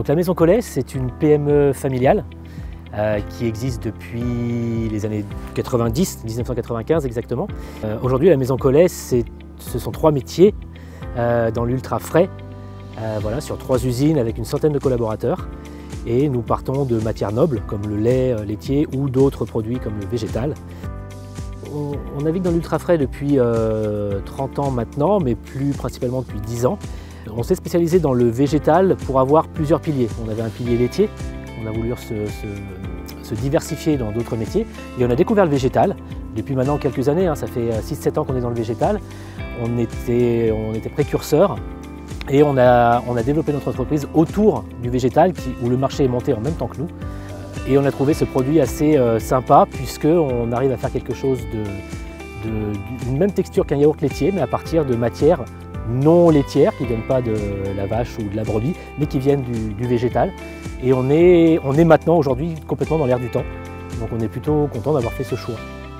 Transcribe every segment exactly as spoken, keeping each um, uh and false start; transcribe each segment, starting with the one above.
Donc la Maison Collet, c'est une P M E familiale euh, qui existe depuis les années quatre-vingt-dix, mille neuf cent quatre-vingt-quinze exactement. Euh, Aujourd'hui, la Maison Collet, ce sont trois métiers euh, dans l'ultra frais, euh, voilà, sur trois usines avec une centaine de collaborateurs. Et nous partons de matières nobles comme le lait laitier ou d'autres produits comme le végétal. On, on navigue dans l'ultra frais depuis euh, trente ans maintenant, mais plus principalement depuis dix ans. On s'est spécialisé dans le végétal pour avoir plusieurs piliers. On avait un pilier laitier, on a voulu se, se, se diversifier dans d'autres métiers et on a découvert le végétal. Depuis maintenant quelques années, hein, ça fait six sept ans qu'on est dans le végétal. On était, on était précurseurs et on a, on a développé notre entreprise autour du végétal qui, où le marché est monté en même temps que nous. Et on a trouvé ce produit assez euh, sympa puisqu'on arrive à faire quelque chose de, de, d'une même texture qu'un yaourt laitier, mais à partir de matières non laitières qui ne viennent pas de la vache ou de la brebis, mais qui viennent du, du végétal. Et on est, on est maintenant aujourd'hui complètement dans l'air du temps. Donc on est plutôt content d'avoir fait ce choix.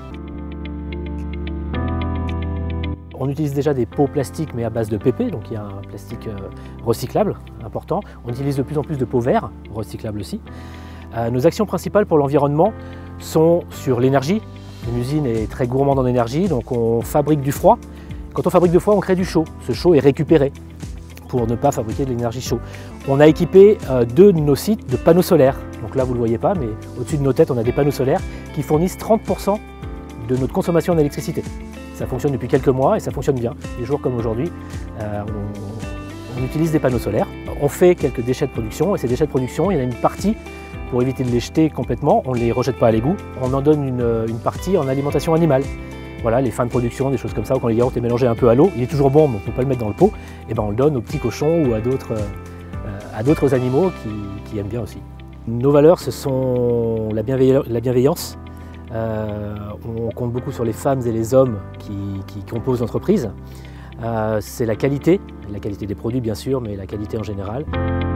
On utilise déjà des pots plastiques mais à base de P P, donc il y a un plastique recyclable important. On utilise de plus en plus de pots verts, recyclables aussi. Euh, nos actions principales pour l'environnement sont sur l'énergie. Une usine est très gourmande en énergie, donc on fabrique du froid. Quand on fabrique du froid, on crée du chaud. Ce chaud est récupéré pour ne pas fabriquer de l'énergie chaude. On a équipé euh, deux de nos sites de panneaux solaires. Donc là, vous ne le voyez pas, mais au-dessus de nos têtes, on a des panneaux solaires qui fournissent trente pour cent de notre consommation en électricité. Ça fonctionne depuis quelques mois et ça fonctionne bien. Des jours comme aujourd'hui, euh, on, on utilise des panneaux solaires. On fait quelques déchets de production et ces déchets de production, il y en a une partie, pour éviter de les jeter complètement, on ne les rejette pas à l'égout, on en donne une, une partie en alimentation animale. Voilà, les fins de production, des choses comme ça, ou quand le yaourt est mélangé un peu à l'eau, il est toujours bon, mais on ne peut pas le mettre dans le pot, et ben on le donne aux petits cochons ou à d'autres euh, à d'autres animaux qui, qui aiment bien aussi. Nos valeurs, ce sont la, bienveillance, la bienveillance. Euh, on compte beaucoup sur les femmes et les hommes qui, qui composent l'entreprise. Euh, c'est la qualité, la qualité des produits bien sûr, mais la qualité en général.